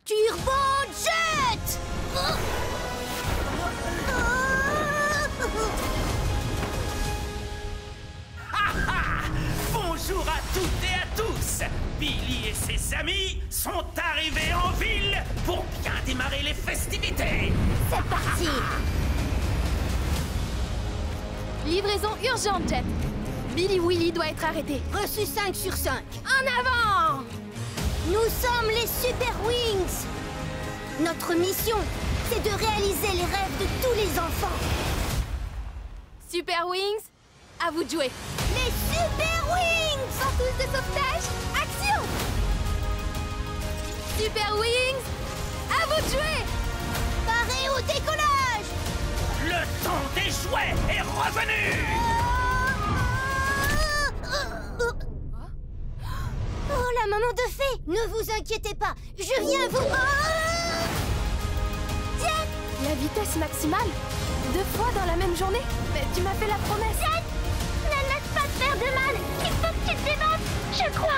Turbo Jet! Bonjour à toutes et à tous! Billy et ses amis sont arrivés en ville pour bien démarrer les festivités! C'est parti! Livraison urgente, Jet. Billy Willy doit être arrêté. Reçu 5 sur 5. En avant! Nous sommes les Super Wings! Notre mission, c'est de réaliser les rêves de tous les enfants. Super Wings, à vous de jouer. Les Super Wings! Ventouse de sauvetage, action! Super Wings, à vous de jouer! Paré au décollage! Le temps des jouets est revenu! Oh, la maman de fée! Ne vous inquiétez pas, je viens vous... Jet! La vitesse maximale? 2 fois dans la même journée? Mais tu m'as fait la promesse! Jet! Ne laisse pas te faire de mal! Il faut que tu te démontes! Je crois